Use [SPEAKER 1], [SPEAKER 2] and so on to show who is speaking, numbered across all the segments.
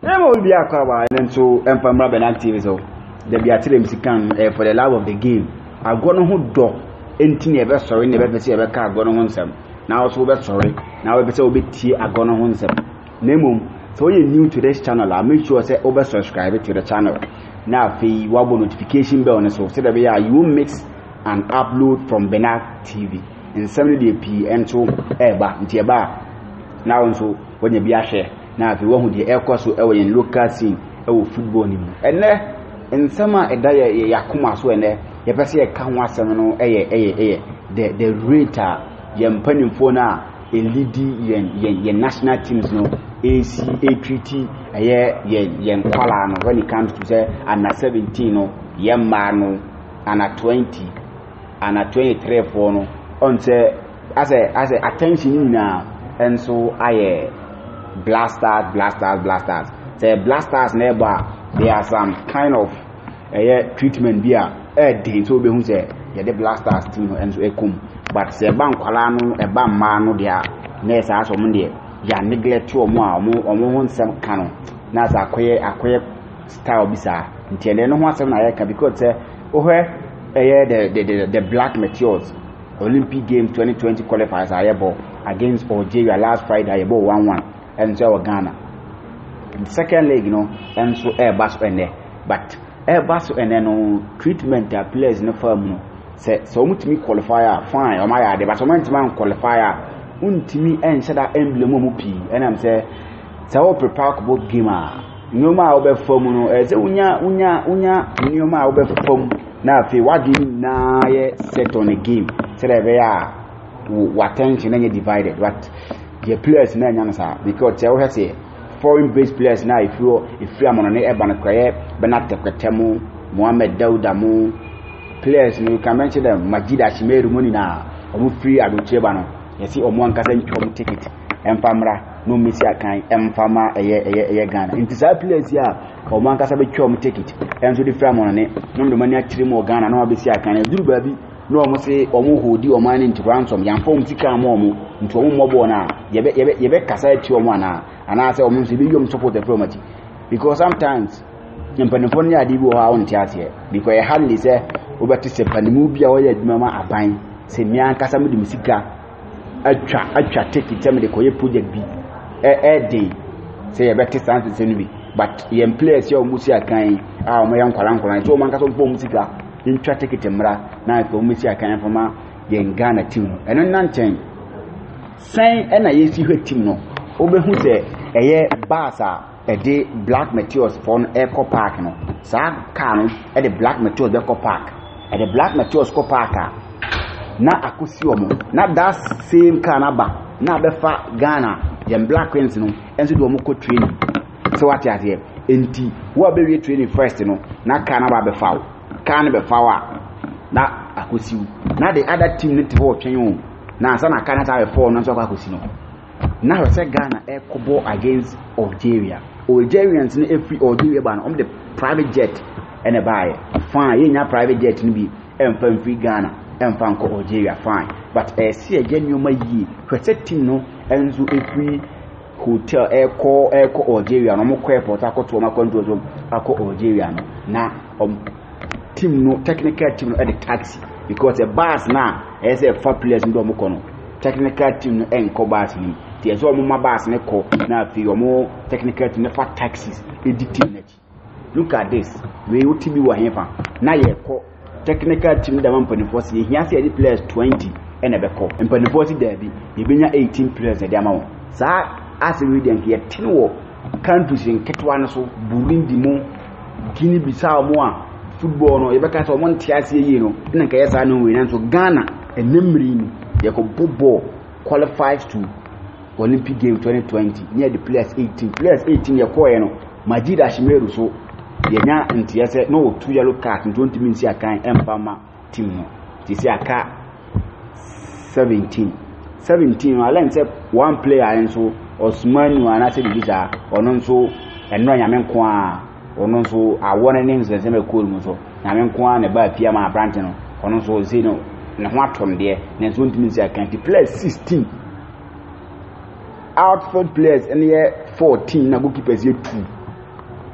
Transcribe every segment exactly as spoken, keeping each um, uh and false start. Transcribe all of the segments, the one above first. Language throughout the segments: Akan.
[SPEAKER 1] Emo will be a cover and so Empire Benak T V so the Beatrice can for the love of the game. I've gone on dog anything ever sorry never see ever car gone on some. Now so be sorry. Now we better be tea a gone on some. Name so you're new to this channel, I'll make sure say over subscribe to the channel. Now if you want notification bell on so so that you will mix and upload from Benak T V in seventy p and so eba ntieba. Now so when you be a share. Now if you want the air course in local scene or football and there in summer a day yakuma so and there you pass a canwa seminal a a the the rate yam penny for now a leady yen national teams no A C A treaty a year yen colano when it comes to say and a seventeen no yam mano and a twenty and a twenty three for no on say as a as a attention now and so I Blasters, blasters, blasters. Say blasters never. There are some kind of uh, treatment there. Eh, day so be who say yeah the blasters team and so ekum. But say bank kwalano e ban mano there. Nessa aso munde ya neglect to omo omo omo won sem kano. Na sa akoye akoye style bisa. Ntiende no ho asem na yeka because say ohwe eh the the the black meteors Olympic Games twenty twenty qualifiers ayebo against Algeria last Friday ayebo one one. And so Ghana. The second leg, you know, and so air bass and there. But air bass and then no treatment that players in the firm. No, say so much me qualifier, fine, or my idea, but so much man qualifier, untimi and said that emblem mupi. And I'm say, so prepare about gamer. No ma obe form, no, as a unya, unya, unya, no ma obe form. Now, if you want game, now set on a game, so that they are what attention and divided. What the players na nyansa because they will say foreign based players now if you if you am on e ban kwaye Benat Kwetemu Mohamed Dauda mu players you can mention them Majid Ashimeru money na omu free adocheba no you see omu ankasa ntwom ticket empamra no misi akan empama eye eye eye Ghana intisa players ya omu ankasa be twom ticket enso di free am on ne no do mani akiri mo Ghana no abesi akan duru babi no omu say omu hodi omu ani nti ransom yamfom tika mo omu nti omu mobo na yebe yebe yebe kasa eti omu ana ana say omu say be yom support the promote because sometimes empanifo ne adi bi wo ha on tiate because e hardly say obeti se panimu bia wo ya adwuma ma aban se mia kasa mu di musika atwa atwa take it me koye project bi e e dey say yebe ti sanse se no bi but yem players ya omu si akan a omu ya nkwala nkwala so omu kasa omu musika in try take it mra na ko misi akan fama yen Ghana team eno nanten sai ena yesi hwe team no obehu se eye basa e de black meteors for eco park no sa car no e de black meteors de eco park e de black meteors eco park na akosi omo na that same car na ba na befa Ghana yen black queens no enso de omo ko training so what ya here enti wo be we training first no na car na ba befa can be fawa na akosi na the other team need to twen o na asa na can ta be four no so akosi no na we say Ghana e kobo against Algeria Algerians ni every Algeria ban on the private jet and a buy fine yenya private jet ni bi emfa free Ghana emfa nko Algeria fine but e see again you may yi we say team no enzo every hotel e call e call Algeria no mo ko airport akoto ma control zo akọ Algeria no na um, team no technical team no at the taxi because a bus now as a four players ndo mo kono technical team no enko bus ni tie so mo ma bus ne ko na fi mo technical team no fa taxis edit team nachi look at this we uti bi wa hefa na ye ko technical team da man pani force ye hia se players twenty ene be ko pani force da bi ye benya eighteen players e ma wo sa as we den ke tin wo countries in ketwa no so Burundi mo Guinea Bissau mo a football no yebeka so mon tiase yi no na nka yesa no we nanso Ghana enemri ni ye ko football qualifies to Olympic Games twenty twenty near the players eighteen players eighteen ye ko ye no Majid Ashimeru so ye nya ntiase no two yellow card twenty minutes akan empama team no ti si aka seventeen seventeen no alan say one player enso Osmanu anase bisa ono nso enro nyamenko a ono nso awone ne nse me cool mu so nyamenko a ne ba pia ma branch no ono nso zino ne ho atom de ne nso ntimi si akan ti players sixteen outfield players and here fourteen na goalkeepers here two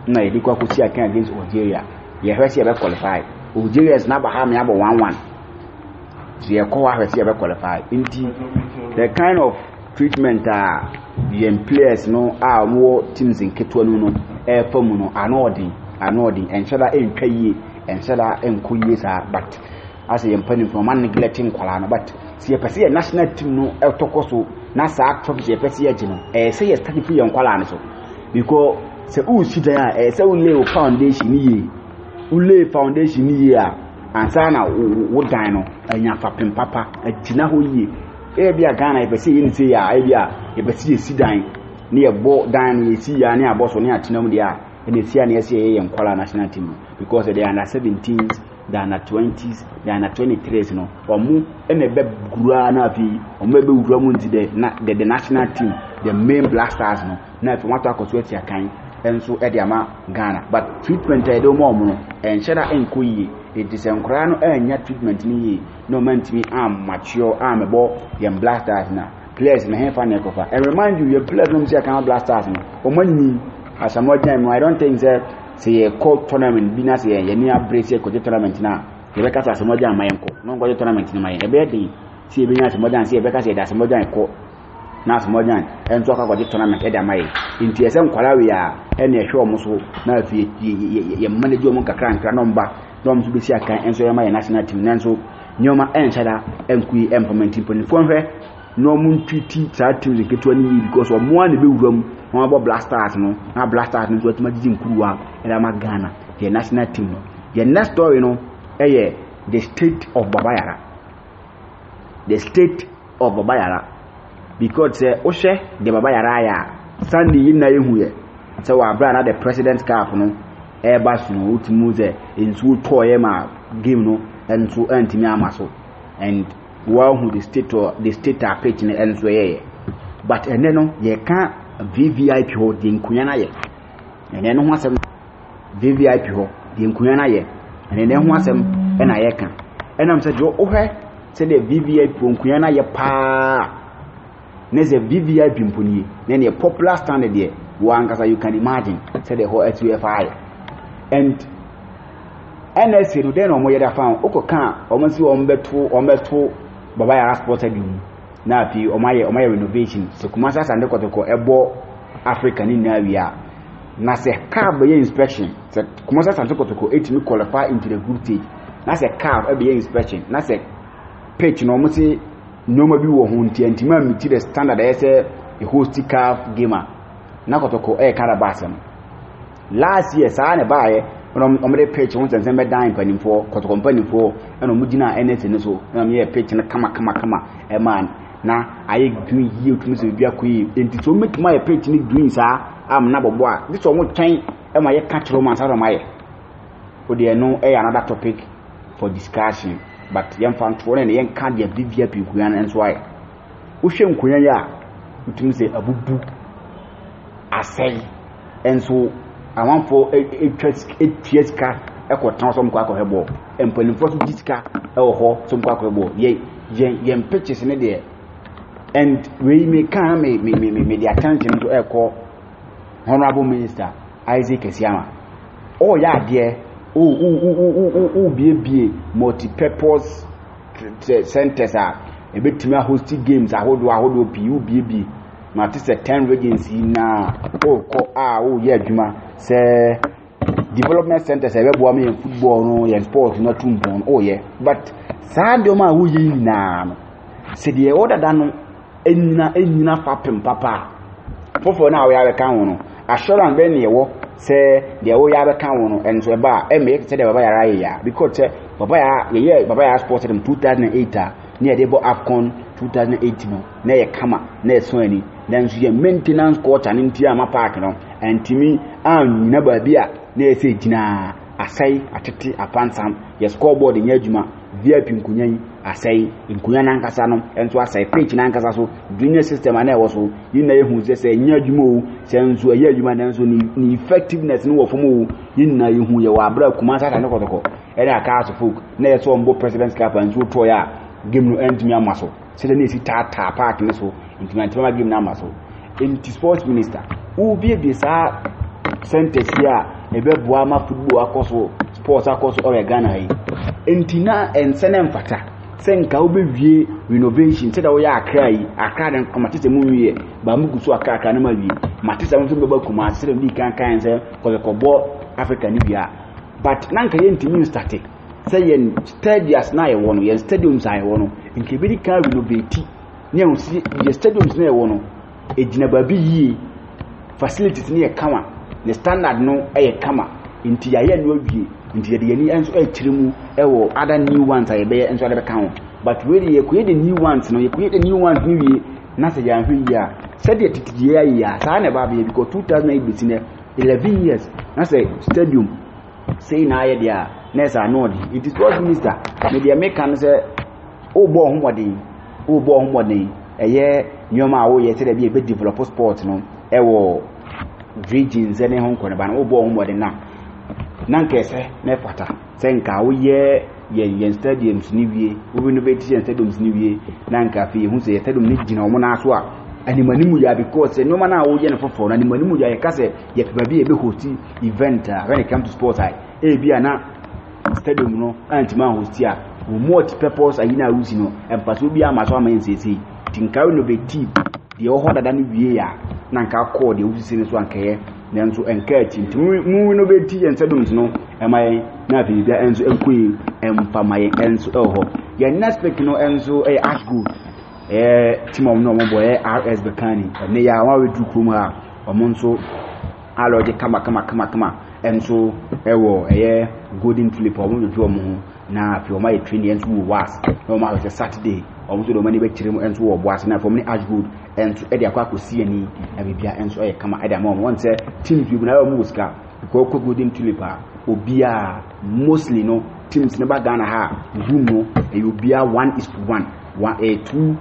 [SPEAKER 1] na yɛde kɔ akɔsi akan against Algeria yɛhwɛ sɛ yɛbɛ qualify Algeria is na ba ha me aba one one so yɛkɔ hɔ ahwɛ sɛ yɛbɛ qualify nti the kind of treatment a yɛn players no a wɔwɔ teams nketewa no no ɛɛfa mu no ano ɔden ano ɔden ɛnhyɛ da ɛntwa yie ɛnhyɛ da ɛnkɔ yie saa but as yɛn mpanimfoɔ ɔma neglecting nkwalaa no but sɛ yɛpɛ sɛ yɛ national team no ɛtɔkɔ so na saa trophy yɛpɛ sɛ yɛgye no ɛyɛ sɛ yɛ start fi yɛn nkwalaa no so because sɛ wosi dan a ɛyɛ sɛ wole wo foundation ni yie wole foundation ni yie a ansa na wo dan no anya fapem papa agyina hɔ yie ebi a Ghana yɛpɛ sɛ yɛ ne sɛ yɛ a ebi a yɛpɛ sɛ yɛsi dan ne yɛbɔ dan ne yɛsi yɛ ne abɔ so ne atena mu deɛ a ɛna esi a ne yɛsɛ yɛ yɛn nkwalaa national team because they are under seventeens they are under twenties they are under twenty-threes no ɔmo ɛna ɛbɛ gura na afi ɔmo ɛbɛ wura mu nti de na the, the national team the main Black Stars no na afi wɔn ato akɔso ati akan ɛnso ɛde ama Ghana but treatment a yɛde wɔn ɔmo no ɛnhyɛ da ɛnkɔ yie eti sɛ nkora no ɛnya treatment ne yie na ɔmo ntumi am mature am ɛbɔ yɛn Black Stars na players na hɛn fa na ɛkɔfa and remind you yɛn players no mo si akan Black Stars no ɔmo nyi asamoah no I don't think that say a court tournament bi na say ye ni abrace e court tournament na ye be ka asamoah amayenko no court tournament ni mayen e be dey see e be nya asamoah say e be ka say da asamoah ko na asamoah en to ka court tournament e da mayen nti ese nkwala we a e na ehwe omo so na afi ye manage omo kakra nkra no mba no mso be si akan enso ye mayen national team nanso nyoma enhyada enkui implementing point fo hwe no mun twiti sa teams nketo ni because omo an be wuram no abo Black Stars no na Black Stars no so tuma jiji nkuruwa era ma Ghana the national team no the next story no eh the state of Babayara the state of Babayara because eh o hwe the Babayara ya Sunday yin na yehu ye say wa bra na the president cap no e ba so no utimu ze ensu toye ma game no ensu antimi amaso and wow who the state or the state are pitching and so yeah but and then no ye can V V I P ho the nkunya na ye and then ho asem V V I P ho the nkunya na ye and then ho asem e na ye kan and am say jo ohwe say the V V I P nkunya na ye pa na say V V I P mponi na the popular standard there one kasa you can imagine say the whole S U F I and N S A no den omo ye da fa okoka omo si omo beto omo beto Babayara Sports Stadium na afi omaye omaye renovation so Kumasi Sande Kotoko ebo Africa ni na wia na se car be inspection se Kumasi Sande Kotoko etimi qualify into the group stage na se car e be inspection na se pitch no mo se nyoma bi wo ho nti antima miti the standard e se a host car gamer na Kotoko e karabasem last year sa ne baaye on omre pitch won sense be dan panimfo Kotoko panimfo e no mugina N S A ne so na me pitch na kama kama kama e man na aye green yi otumi se bia koyi enti so metima ye pitch ni green sa am na bobo a this one twen e ma ye catch romance aro ma ye o de no e another topic for discussion but yem fan to ne yen kan de V V I P kuya na enso aye wo hwe nkonya ya otumi se abubu asai enso amanfo etweska ekotan so mkwa ko hebo empanimfo so disika e wo ho so mkwa ko hebo ye ye pitches ne de and we may come me me me me the attention to eko honorable minister Isaac Esiama oh yeah there oh oh oh oh oh bie bie multi-purpose centers are a bit to host games ahodo ahodo pi u bie bie na ti se ten regency na oh ko ah oh yeah adwuma say development centers ebe bo am football no yen sports na tumbon oh yeah but sad o ma wo yi na no se de order da no enina enina papem papa fofo na we ya kan wo no assurance be ne wo se de wo ya be kan wo no enso ba e make se de Babayara ya because Babayara ye Babayara sports in two thousand eight near the AFCON two thousand eight no na ye kama na so ani then so ye maintenance court and ntia ma park no antimi an na ba bia na ye se gina asai atete apansam ye scoreboard nya adwuma V I P nkunyan asai nkunyan nankasa no enso asai pitch nankasa so junior system ana e wo so yin na ye hu se se nya adwuma o se enso ye adwuma na enso ni effectiveness no wo fomo yin na ye hu ye wa abra Kumasi Sande Kotoko e na aka so folk na ye so mbo president cap and so to ya game no end me amaso se de na esi tata park ne so implement ma game na amaso in sports minister u bie bie sa centers here ebe boa ma football akoso sports akoso o Ghana yi entina ensene mfata senka obewie renovation se da wo ya akra yi akra den amatete mu wie ba mu gusu akra akra na ma wie matete mu so beba kuma asere bi kan kan se ko ko bo Africa ni bia but nanka ye ntimi start say yen stadiums na ye wono yen stadiums ay wono nke bi kan renovate ne o si ye stadiums na ye wono ejina ba bi yi facilities ni ye kama the standard no e kama nti ya ye no wie nti de yani enso e chiremu e wo other new ones ay be enso de be kan but really ye ko ye the new ones no ye ko ye the new ones ni wie na se ya hwe ya said ye titiye ya ya sa na ba be because two thousand eight between eleven years na say stadium say na ye dia nessa no di it is what minister media make can say o bo homodin o bo homodin eye nyoma a wo ye se de be develop sport no e wo regions ene hon ko ne ba na o bo homodin na nan kese na fata senka wo ye ye ye stadiums ni wie wo bi no be ti stadiums ni wie nan ka fi hu se stadium ni gina wo na so a animanimu ya because nyoma na wo ye na fofo na animanimu ya ye kase ye pe ba bi e be host event when it comes to sports ai e bia na stadium no antima hostia wo multi purpose ayina rusi no empaso bia maso amansese tinkawe no be team de o hoda dan wie ya na nka call de wusi ne so ankaye na nso enka tinti mu no be team stadium no emaye na bi bia enso enkui empamaye enso eho ya naspect no enso e ash good eh timom no mo boy R S Bekani ne ya wa we du krom ha omonso aloje kama kama kama kama enso ewo eye golden tulip omo jojo omo na fi omo e train enso wo was no ma se Saturday omo so do mani be kirem enso wo boas na from ni ash good enso e de akwa kosi ani na bibia enso e kama e de ma won se teams bi na omo ska ko ko golden tulip a obia mostly no teams ne ba Ghana ha room no e obia one is to one one a two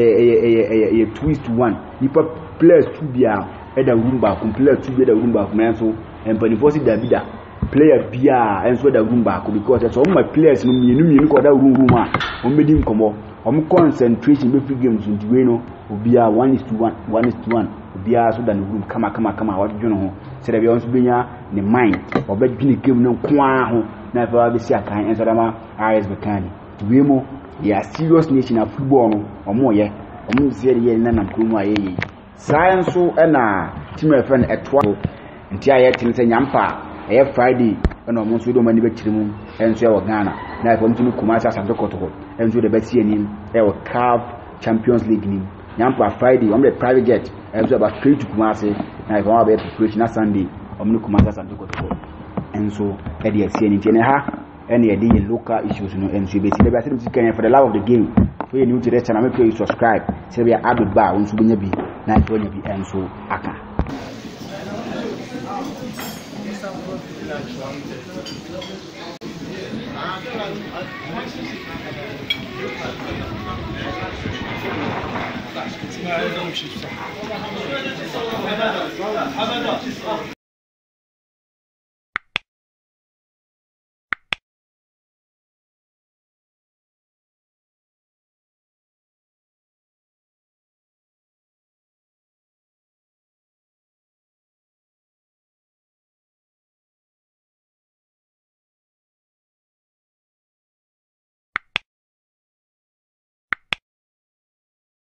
[SPEAKER 1] a a two is to one nipa players two bia e da room ba ko players two bia da room ba ko na so empanifosi Davida player bia enso da room ba ko because so my players no mienu mienu ko da room room a o medi nkomo o mo concentration be free games nti we no obia one is to one one is to one obia so da no room kama kama kama wa dwono ho se da bia onso benya ne mind o be dwene game no kwa ho na fa be si akan enso da ma R S Bekani we mo ya serious nation of football no omo ye omo zere ye na nam kromu ayeye science so na team friend etwa nti aye tin se nyampa aye Friday na omo so do mani be kirimu enso e wo Ghana na ifo mtumi Kumasi Asante Kotoko enso de be tie nim e wo C A F Champions League nim nyampa Friday omo the private jet enso ba straight to Kumasi na ifo wa be preparation na Sunday omo Kumasi Asante Kotoko enso e de tie nim tie ha any of the local issues no and so be see be say for the love of the game so you need to rest and make sure you subscribe say we are added bar on so be bi na so nya bi and so aka